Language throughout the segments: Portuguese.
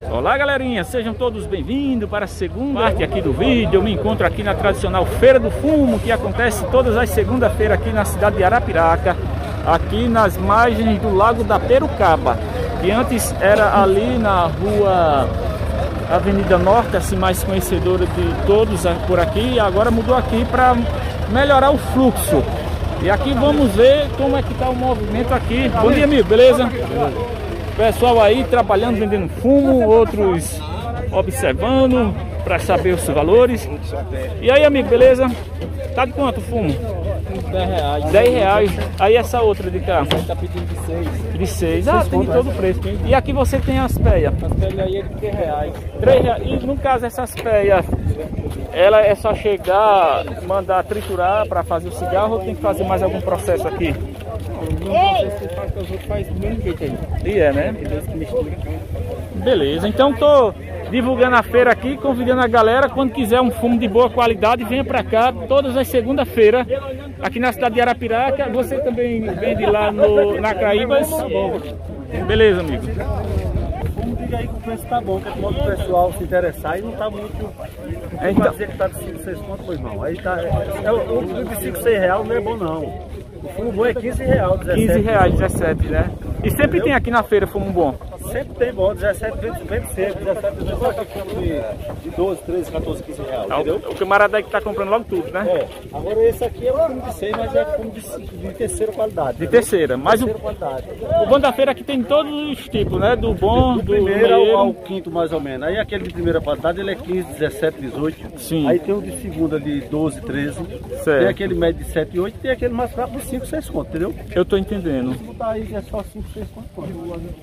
Olá galerinha, sejam todos bem-vindos para a segunda parte aqui do vídeo. Eu me encontro aqui na tradicional Feira do Fumo, que acontece todas as segundas-feiras aqui na cidade de Arapiraca, aqui nas margens do Lago da Perucaba, que antes era ali na rua Avenida Norte, assim mais conhecedora de todos por aqui, e agora mudou aqui para melhorar o fluxo. E aqui vamos ver como é que está o movimento aqui. Bom dia, amigo, beleza? Pessoal aí trabalhando, vendendo fumo, outros observando para saber os valores. E aí, amigo, beleza? Tá de quanto o fumo? R$10. R$10. Aí essa outra de cá? Tá pedindo de 6. De 6. Ah, tem todo o preço. E aqui você tem as peias? As peias aí é de R$3. R$3. E no caso essas peias, ela é só chegar, mandar triturar para fazer o cigarro, ou tem que fazer mais algum processo aqui? Faz do mesmo jeito aí. E é, né? Beleza, então tô divulgando a feira aqui, convidando a galera, quando quiser um fumo de boa qualidade, venha pra cá todas as segundas-feiras, aqui na cidade de Arapiraca. Você também vende lá na Caíbas? Tá bom. Beleza, amigo. Vamos dizer aí que o preço tá bom, que é o pessoal se interessar e não tá muito. Não vai dizer que tá de 5, 6 contos, pois não. Aí tá. O de 5, 6 reais não é bom não. O fumo bom é R$15, 17. R$15, 17, né? E sempre entendeu? Tem aqui na feira fumo bom? Sempre tem bom, 17 vende sempre, 17 de 12, 13, 14, 15 reais, entendeu? O camarada aí que tá comprando logo tudo, né? É, agora esse aqui é um fumo de 6, mas é fumo de terceira qualidade. De terceira, mas qualidade. O bom da feira aqui tem todos os tipos, né? Do bom, do primeiro ao quinto mais ou menos. Aí aquele de primeira qualidade ele é 15, 17, 18. Sim. Aí tem o de segunda de 12, 13. Certo. Tem aquele médio de 7, 8 e tem aquele mais fraco de 5, 6 contos, entendeu? Eu tô entendendo. Se botar aí é só 5, 6 contos.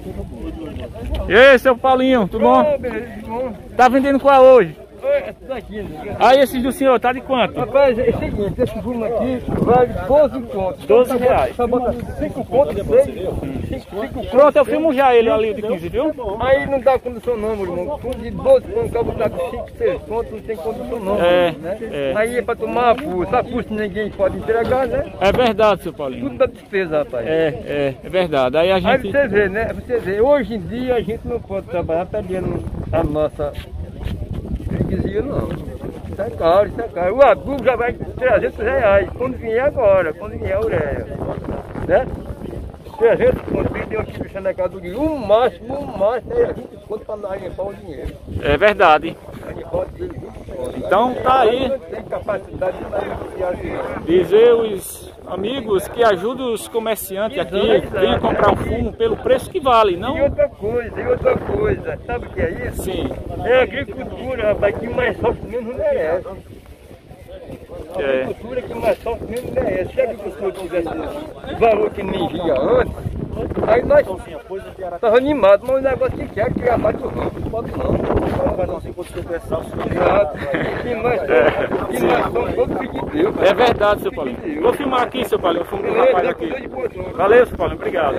E aí, seu Paulinho, tudo bom? Bom. Tá vendendo qual hoje? Daqui, aí esses do senhor, tá de quanto? Rapaz, é o seguinte, esse fumo aqui vale 12 contos. 12 reais. Só bota 5 contos, 6. Pronto, eu filmo já ele ali de 15, viu? Aí não dá condição não, meu irmão. Fumo de 12 contos, acaba botar 5, 6 contos, não tem condição não. É, né? é. Aí é pra tomar a pulso. A pulso ninguém pode entregar, né? É verdade, seu Paulinho. Tudo da despesa, rapaz. É verdade. Aí a gente... Aí você vê, né? Você vê, hoje em dia a gente não pode trabalhar perdendo a nossa freguesia, não. Isso é caro, isso é caro. O adubo já vai R$300, quando vier agora, quando vier a ureia. Né? 300 conto, tem aqui fechando a casa do dinheiro. O máximo é 20 conto para nós limpar o dinheiro. É verdade. Limpar o dinheiro, 20 conto. Então tá aí. Não tem capacidade de negociar assim. Dizer os amigos que ajudam os comerciantes aqui, venham comprar um fumo pelo preço que vale, não? E outra coisa, sabe o que é isso? Sim. É a agricultura, rapaz, que mais sofre menos merece. A agricultura que mais sofre menos merece. Se a agricultura tivesse o valor que nem via antes, aí nós estávamos animados, mas o negócio que quer que abate o rango, não pode não. Vai dar assim, quando você pensar, Exato. Que nós somos todos filhos de Deus. É verdade, seu Paulinho. Vou filmar aqui, seu Paulinho. Vou filmar o rapaz aqui. Valeu, seu Paulinho. Obrigado.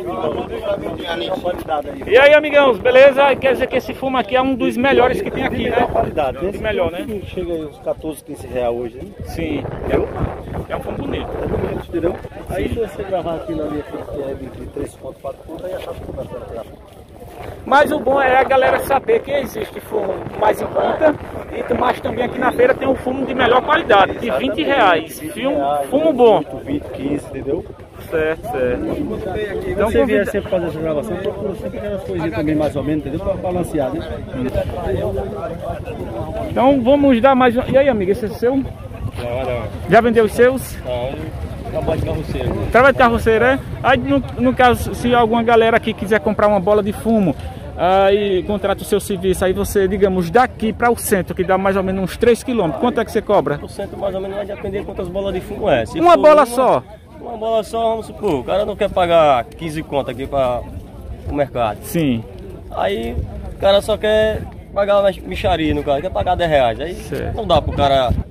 E aí, amigãos, beleza? Quer dizer que esse fumo aqui é um dos melhores que tem aqui, né? qualidade. De melhor, né? Chega aí uns 14, 15 reais hoje, né? Sim. É um fumo bonito. É bonito, entendeu? Aí se você gravar aquilo ali, que é de 3 contos, 4 contos, aí achava que não vai tirar. Mas o bom é a galera saber que existe fumo mais em conta, mas também aqui na feira tem um fumo de melhor qualidade, de R$20. Fumo bom. 20, 15, entendeu? Certo. Então você vier sempre fazer essa gravação, procura sempre aquelas coisinhas também mais ou menos, entendeu? Para balancear, né? Então vamos dar mais um... E aí, amigo, esse é o seu? Já vendeu os seus? Trabalho de carroceiro. Trabalho de carroceiro, é? Aí no caso, se alguma galera aqui quiser comprar uma bola de fumo, aí contrata o seu serviço, aí você, digamos, daqui para o centro, que dá mais ou menos uns 3 km, quanto é que você cobra? O centro mais ou menos vai depender de quantas bolas de fumo é. Se uma bola só? Uma bola só, vamos supor, o cara não quer pagar 15 conto aqui para o mercado. Sim. Aí o cara só quer pagar uma micharia no cara, quer pagar R$10. Aí certo. Não dá pro cara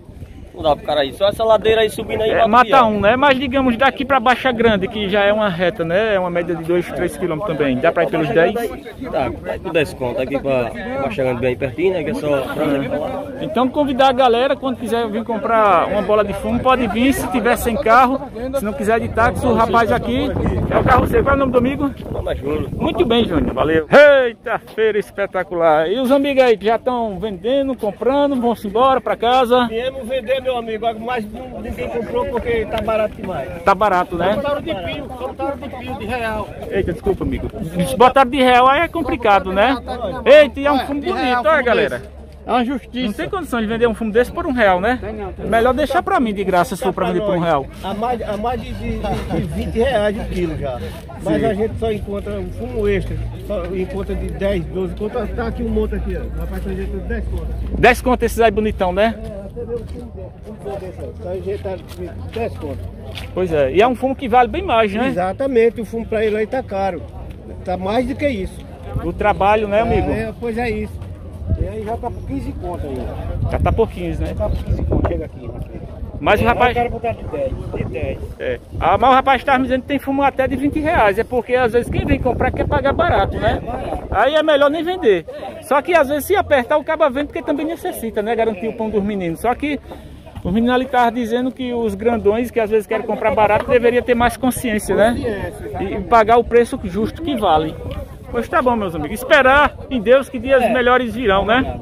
Não dá pro cara ir. Só essa ladeira aí subindo aí. Mata um, né? Mas digamos daqui pra Baixa Grande, que já é uma reta, né? É uma média de 2, 3 km também. Dá pra ir pelos 10? Dá, vai por 10 conto. Aqui pra Baixa Grande bem pertinho, né? Que é só pra lá. Então convidar a galera, quando quiser vir comprar uma bola de fumo, pode vir se tiver sem carro. Se não quiser de táxi, o rapaz aqui é o carroceiro. Qual é o nome do amigo? Muito bem, Júnior. Valeu. Eita, feira espetacular. E os amigos aí que já estão vendendo, comprando, vão-se embora pra casa? Viemos vender, meu amigo, mas ninguém comprou porque tá barato demais. Tá barato, né? Botaram de pio, de real. Eita, desculpa, amigo. Se botaram de real aí é complicado, né? Eita, e é um fumo bonito, olha, galera. É uma justiça. Não tem condição de vender um fumo desse por R$1, né? Melhor deixar pra mim de graça se for pra vender por R$1. A mais de 20 reais o quilo já. Mas sim, a gente só encontra um fumo extra. Só encontra de 10, 12 contas. Tá aqui um monte aqui, ó. Rapaz, tá jeito de 10 contas. 10 contas esses aí bonitão, né? Você vê o fumo desse aí. Tá jeitado de 10 contas. Pois é. E é um fumo que vale bem mais, né? Exatamente. O fumo pra ele aí tá caro. Tá mais do que isso. O trabalho, né, amigo? Pois é isso. E aí já tá por 15 contas aí. Já tá por 15, né? Já tá por 15 contas, chega aqui. Mas o rapaz... Eu quero botar de 10, de 10. É. Mas o rapaz estava me dizendo que tem fumo até de R$20. É porque às vezes quem vem comprar quer pagar barato, né? Aí é melhor nem vender. Só que às vezes se apertar o cabo vende porque também necessita, né? Garantir o pão dos meninos. Só que o menino ali estava dizendo que os grandões que às vezes querem comprar barato deveria ter mais consciência, né? E pagar o preço justo que vale. Pois tá bom, meus amigos. Esperar em Deus que dias melhores virão, né?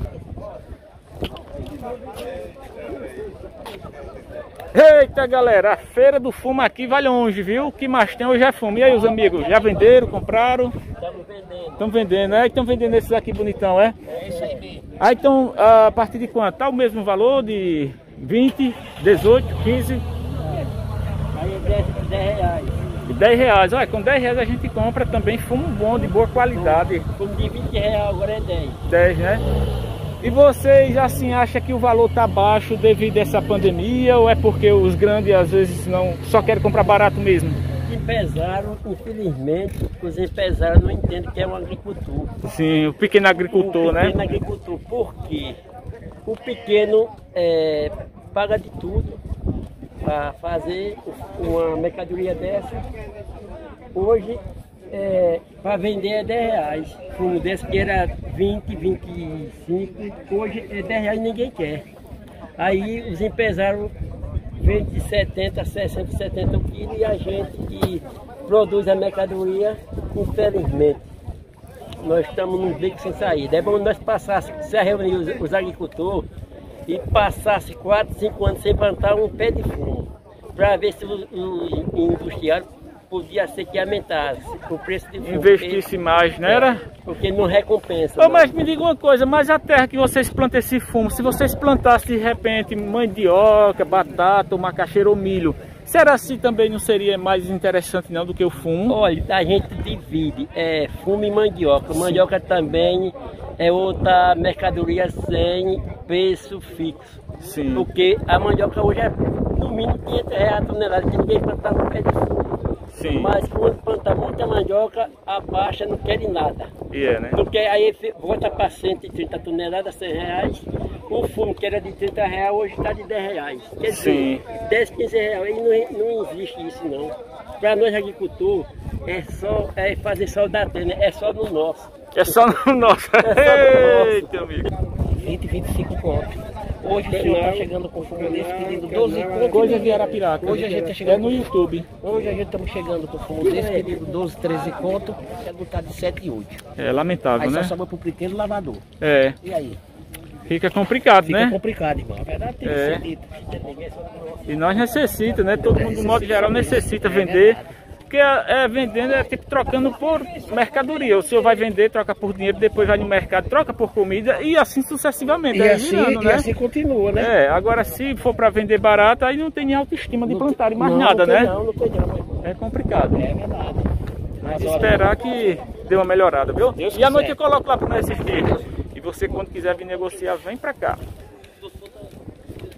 Eita, galera, a feira do fumo aqui vai longe, viu? O que mais tem hoje é fumo. E aí, os amigos, já venderam, compraram? Estamos vendendo. Estão vendendo, né? Estão vendendo esses aqui bonitão, é? É isso aí mesmo. Ah, então, a partir de quanto? Tá o mesmo valor de 20, 18, 15? Aí é 10 reais. De 10 reais. Olha, com 10 reais a gente compra também fumo bom, de boa qualidade. Fumo de 20 reais agora é 10. 10, né? E vocês assim acham que o valor tá baixo devido a essa pandemia ou é porque os grandes às vezes não só querem comprar barato mesmo? Os empresários, infelizmente, os empresários não entendem que é um agricultor. Sim, o pequeno agricultor, né? O pequeno agricultor, por quê? O pequeno paga de tudo para fazer uma mercadoria dessa. Hoje, para vender é 10 reais. Fumo desse que era 20, 25, hoje é 10 reais e ninguém quer. Aí os empresários vendem de 70, 60, 70 quilos e a gente que produz a mercadoria, infelizmente, nós estamos num beco sem saída. É bom nós passássemos, se reunir os agricultores e passasse 4, 5 anos sem plantar um pé de fumo, para ver se o industriário podia ser que aumentasse o preço de fumo. Investisse mais, né? Era? Porque não recompensa. Mas me diga uma coisa, mas a terra que vocês plantam esse fumo, se vocês plantassem de repente mandioca, batata, macaxeira ou milho, será assim também não seria mais interessante não do que o fumo? Olha, a gente divide fumo e mandioca. Mandioca também é outra mercadoria sem preço fixo. Sim. Porque a mandioca hoje é no mínimo 500 reais a tonelada, que ninguém plantava um pé de fumo. Sim. Mas quando planta muita mandioca, a baixa não quer nada. Né? Porque aí volta para 130 toneladas, 100 reais. O fumo que era de 30 reais, hoje está de 10 reais. Quer dizer, 10, 15 reais. Aí não existe isso não. Para nós agricultores, é fazer sol da terra, é só no nosso. É só no nosso. Eita, amigo. 20, 25 contos. Hoje o senhor está chegando com fumo desse pedindo 12 contos. Coisa de Arapiraca. Hoje a gente está chegando. É no YouTube. Hoje a gente estamos chegando com fumo desse pedindo 12, 13 contos. Chegou tá de 7 e 8. É lamentável, aí né? Aí só sobra pro pequeno lavador. É. E aí? Fica complicado, Fica né? Fica complicado, irmão. A verdade tem que ser dito. E nós necessitamos, né? Todo mundo, de modo geral, necessita vender. Porque vendendo é tipo trocando por mercadoria. O senhor vai vender, troca por dinheiro, depois vai no mercado, troca por comida e assim sucessivamente. E assim continua, né? Agora se for para vender barato, aí não tem nem autoestima de plantar mais nada, né? Não tem não. É complicado. É verdade. Mas esperar que dê uma melhorada, viu? E à noite eu coloco lá para nós assistir. E você, quando quiser vir negociar, vem para cá.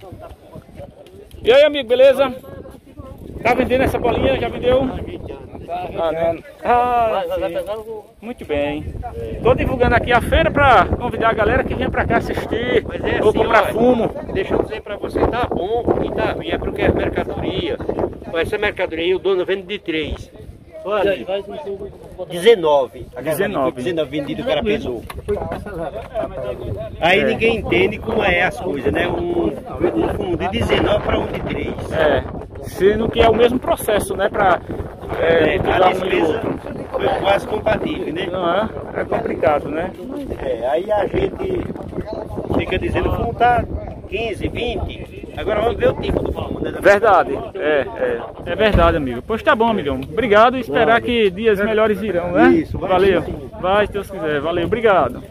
E aí, amigo, beleza? Tá vendendo essa bolinha? Já vendeu? Muito bem. Tô divulgando aqui a feira para convidar a galera que venha para cá assistir ou comprar fumo. Deixa eu dizer para você, tá bom e é porque é mercadoria. Essa mercadoria o dono vende de 3. Olha, 19. 19 vendido, o cara pesou. Aí ninguém entende como é as coisas, né? Um fumo de 19 para um de 3. Sendo que é o mesmo processo, né? Para a despesa foi quase compatível, né? Não é? É complicado, né? Aí a gente fica dizendo o fumo tá 15, 20. Agora vamos ver o tipo do fumo, né? Verdade, é verdade, amigo. Pois tá bom, amigão. Obrigado e esperar que dias melhores virão, né? Isso, valeu. Vai, se Deus quiser. Valeu, obrigado.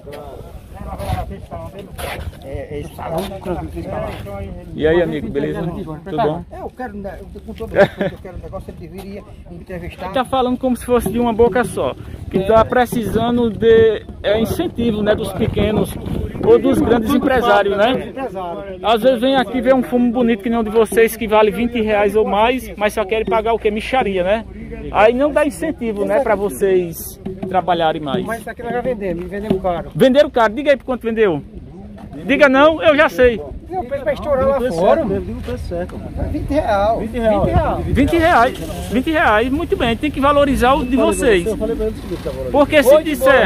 E aí, amigo, beleza? Tudo bom? Eu quero, com todo respeito, eu quero um negócio, ele deveria entrevistar. Tá falando como se fosse de uma boca só, que tá precisando de incentivo, né, dos pequenos ou dos grandes empresários, né? Às vezes vem aqui ver um fumo bonito que nem o de vocês, que vale 20 reais ou mais, mas só querem pagar o que? Micharia, né? Aí não dá incentivo, né, para vocês trabalharem mais. Mas isso aqui nós já vendemos caro. Venderam caro, diga aí por quanto vendeu. Diga não, eu já sei. O preço vai estourar lá fora. 20 reais. 20 reais. 20 reais, muito bem, tem que valorizar o de vocês. Porque se disser...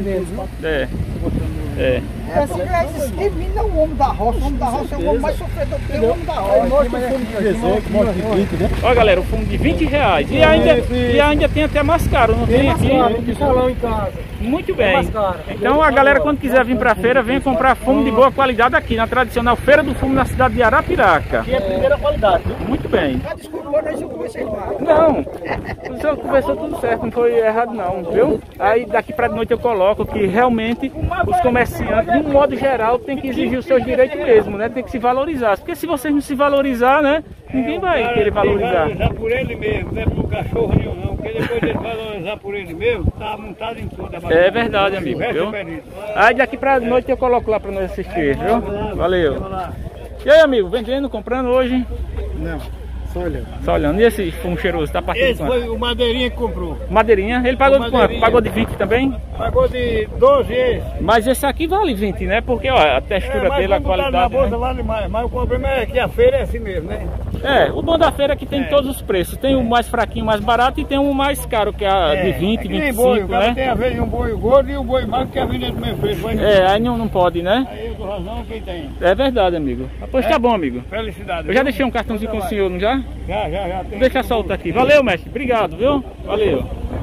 Elimina o homem da roça. O homem da roça é o homem mais sofredor que o homem da roça. Olha, galera, o fumo de 20 reais. E ainda tem até mais caro, não tem aqui? Tem salão em casa. Muito bem. Então a galera, quando quiser vir pra feira, venha comprar fumo de boa qualidade aqui na tradicional Feira do Fumo na cidade de Arapiraca. Que é a primeira qualidade, viu? Muito bem. Desculpa, mas eu conversei mais. Não, o senhor conversou tudo certo, não foi errado não, viu? Aí daqui pra noite eu coloco que realmente os comerciantes, de um modo geral, tem que exigir os seus direitos mesmo, né? Tem que se valorizar. Porque se vocês não se valorizar, né? Ninguém vai querer valorizar. Valorizar por ele mesmo, não é pro cachorro nenhum não. Porque depois de valorizar por ele mesmo, tá montado em tudo. É verdade, amigo, viu? Aí daqui pra noite eu coloco lá pra nós assistir, viu? Valeu. E aí, amigo, vendendo, comprando hoje? Não, só olhando. Só olhando. E esse fumo cheiroso, tá partindo Esse foi o Madeirinha que comprou. Madeirinha? Ele pagou de quanto? Pagou de 20 também? Pagou de 12 esse. Mas esse aqui vale 20, né? Porque, ó, a textura dele, a qualidade... Na bolsa né? vale mais, mas o problema é que a feira é assim mesmo, né? O bom da feira é que tem todos os preços. Tem o mais fraquinho, mais barato, e tem o mais caro, que é a de 20, 25, boi, o cara né? tem a vez um boi gordo e um boi magro que é vender do mesmo preço. Aí não pode, né? Aí eu dou razão, quem tem? É verdade, amigo. Pois tá bom, amigo. Felicidade. Eu já deixei um cartãozinho com o senhor, não já? Já. Deixa soltar aqui. Valeu, mestre. Obrigado, viu? Valeu.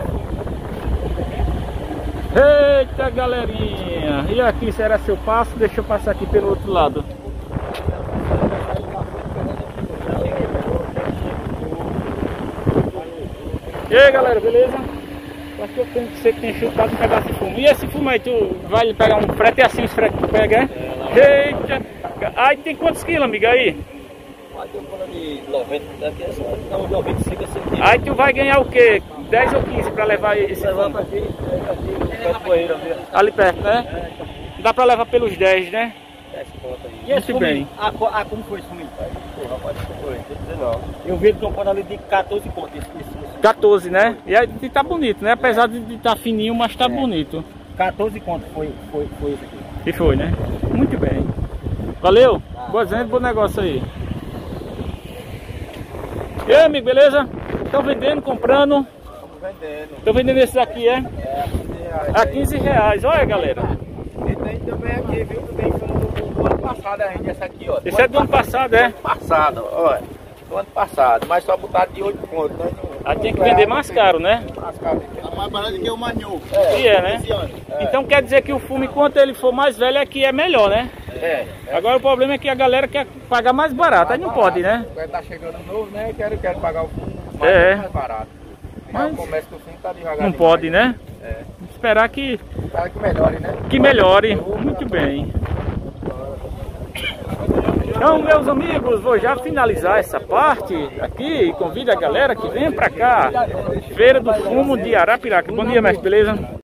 Eita, galerinha. E aqui será seu passo? Deixa eu passar aqui pelo outro lado. E aí, galera, beleza? Acho que eu tenho que ser que tem chutado um pedaço de fumo. E esse fumo aí, tu vai pegar um frete assim, os fretes tu pega, é? Eita! Aí tem quantos quilos, amiga, aí? De 90, daqui a 95 centímetros. Aí tu vai ganhar o quê? 10 ou 15 pra levar esse fumo? Ali perto, né? Dá pra levar pelos 10, né? 10 contas aí. E esse bem? Como foi esse fumo? Rapaz, foi 19. Eu vi ele comprando ali de 14 contas. 14, né? E aí tá bonito, né? Apesar de estar fininho, mas tá bonito. 14 contas foi esse aqui. E foi, né? Muito bem. Valeu? Boa gente, bom negócio aí. E aí, amigo, beleza? Estão vendendo, comprando? Estão vendendo esses aqui, é? A 15 reais. Olha, galera. E tem também aqui, viu? Tem do ano passado ainda, essa aqui, ó. Esse é do ano passado, é? Do ano passado, olha. Do ano passado, mas só botar de 8 contos, né? Aí tem que vender mais caro, né? Mais caro. É mais barato que o manioco. E né? Então quer dizer que o fumo, enquanto ele for mais velho, aqui é melhor, né? Agora o problema é que a galera quer pagar mais barato, aí não pode, né? Porque tá chegando novo, né? Quero pagar o fumo mais barato. Mas o comércio do fumo tá devagar. Não pode, né? Esperar que... Espera que melhore, né? Que melhore. Muito bem. Então, meus amigos, vou já finalizar essa parte aqui e convido a galera que venha pra cá. Feira do Fumo de Arapiraca. Bom dia, mestre, beleza?